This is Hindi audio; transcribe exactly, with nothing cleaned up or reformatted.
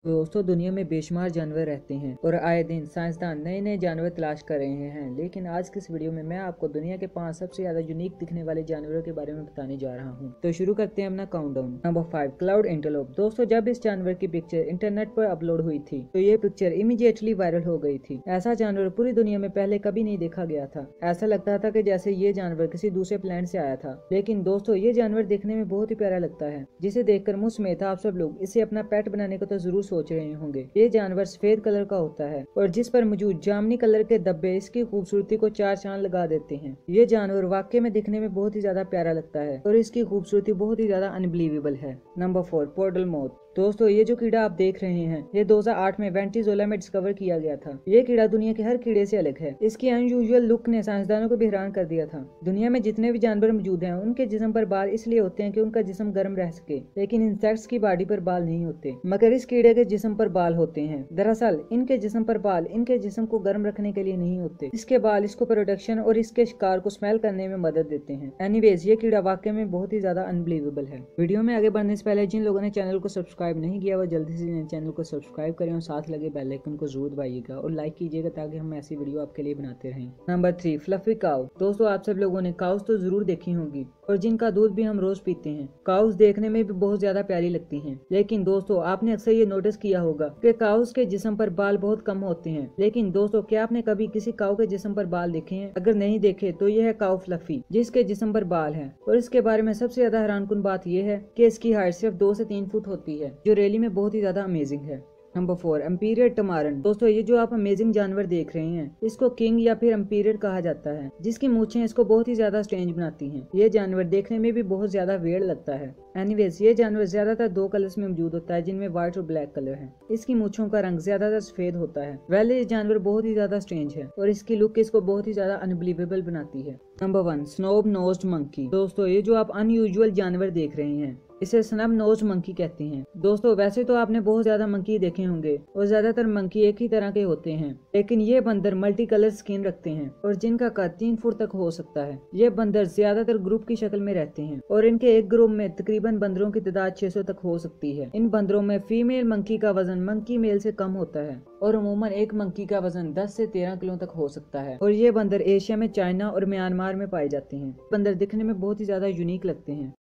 दोस्तों दुनिया में बेशुमार जानवर रहते हैं और आए दिन साइंसदान नए नए जानवर तलाश कर रहे हैं। लेकिन आज की इस वीडियो में मैं आपको दुनिया के पांच सबसे ज्यादा यूनिक दिखने वाले जानवरों के बारे में बताने जा रहा हूं। तो शुरू करते हैं अपना countdown. Number five, cloud antelope. दोस्तों जब इस जानवर की पिक्चर इंटरनेट पर अपलोड हुई थी तो ये पिक्चर इमीडिएटली वायरल हो गई थी। ऐसा जानवर पूरी दुनिया में पहले कभी नहीं देखा गया था। ऐसा लगता था कि जैसे ये जानवर किसी दूसरे प्लेनेट से आया था। लेकिन दोस्तों ये जानवर देखने में बहुत ही प्यारा लगता है, जिसे देखकर मुझ समेत आप सब लोग इसे अपना पेट बनाने को तो जरूर सोच रहे होंगे। ये जानवर सफेद कलर का होता है और जिस पर मौजूद जामनी कलर के धब्बे इसकी खूबसूरती को चार चांद लगा देते हैं। ये जानवर वाकई में दिखने में बहुत ही ज्यादा प्यारा लगता है और इसकी खूबसूरती बहुत ही ज्यादा अनबिलीवेबल है। Number four, portal moth. दोस्तों ये जो कीड़ा आप देख रहे हैं ये दो हज़ार आठ में वेंटिजुला में डिस्कवर किया गया था। ये कीड़ा दुनिया के हर कीड़े से अलग है। इसकी अनयूजुअल लुक ने साइंसदानों को भी हैरान कर दिया था। दुनिया में जितने भी जानवर मौजूद हैं उनके जिस्म पर बाल इसलिए होते हैं कि उनका जिस्म गर्म रह सके, लेकिन इंसेक्ट्स की बॉडी पर बाल नहीं होते, मगर इस कीड़े के जिस्म पर बाल होते हैं। दरअसल इनके जिस्म पर बाल इनके जिस्म को गर्म रखने के लिए नहीं होते। इसके बाल इसको प्रोटेक्शन और इसके शिकार को स्मेल करने में मदद देते हैं। एनीवेज ये कीड़ा वाकई में बहुत ही ज्यादा अनबिलीवेबल है। वीडियो में आगे बढ़ने से पहले जिन लोगों ने चैनल को सब्सक्राइब नहीं किया वो जल्दी से चैनल को सब्सक्राइब करें और साथ लगे बेल आइकन को जरूर दबाइएगा और लाइक कीजिएगा ताकि हम ऐसी वीडियो आपके लिए बनाते रहें। Number three, fluffy cow. दोस्तों आप सब लोगों ने काउस तो जरूर देखी होंगी और जिनका दूध भी हम रोज पीते हैं। काउस देखने में भी बहुत ज्यादा प्यारी लगती हैं, लेकिन दोस्तों आपने अक्सर ये नोटिस किया होगा कि काउस के जिस्म पर बाल बहुत कम होते हैं। लेकिन दोस्तों क्या आपने कभी किसी काउ के जिस्म पर बाल देखे हैं? अगर नहीं देखे तो यह है काउ फ्लफी, जिसके जिस्म पर बाल हैं। और इसके बारे में सबसे ज्यादा हैरानकुन बात यह है कि इसकी हाइट सिर्फ दो से तीन फुट होती है, जो रियली में बहुत ही ज्यादा अमेजिंग है। Number four, emperor tamarin. दोस्तों ये जो आप अमेजिंग जानवर देख रहे हैं इसको किंग या फिर एम्पीरियड कहा जाता है, जिसकी मूछें इसको बहुत ही ज्यादा स्ट्रेंज बनाती हैं। ये जानवर देखने में भी बहुत ज्यादा वियर्ड लगता है। एनीवेज ये जानवर ज्यादातर दो कलर्स में मौजूद होता है, जिनमें व्हाइट और ब्लैक कलर है। इसकी मूछों का रंग ज्यादातर सफेद होता है। वैसे ये जानवर बहुत ही ज्यादा स्ट्रेंज है और इसकी लुक इसको बहुत ही ज्यादा अनबिलीवेबल बनाती है। Number one, snub nosed monkey. दोस्तों ये जो आप अनयूजुअल जानवर देख रहे हैं इसे स्नब नोज मंकी कहते हैं। दोस्तों वैसे तो आपने बहुत ज्यादा मंकी देखे होंगे और ज्यादातर मंकी एक ही तरह के होते हैं, लेकिन ये बंदर मल्टी कलर स्किन रखते हैं और जिनका कद तीन फुट तक हो सकता है। ये बंदर ज्यादातर ग्रुप की शक्ल में रहते हैं और इनके एक ग्रुप में तकरीबन बंदरों की तादाद छह सौ तक हो सकती है। इन बंदरों में फीमेल मंकी का वजन मंकी मेल से कम होता है और अमूमन एक मंकी का वजन दस से तेरह किलो तक हो सकता है और ये बंदर एशिया में चाइना और म्यांमार में पाए जाते हैं। बंदर दिखने में बहुत ही ज्यादा यूनिक लगते हैं।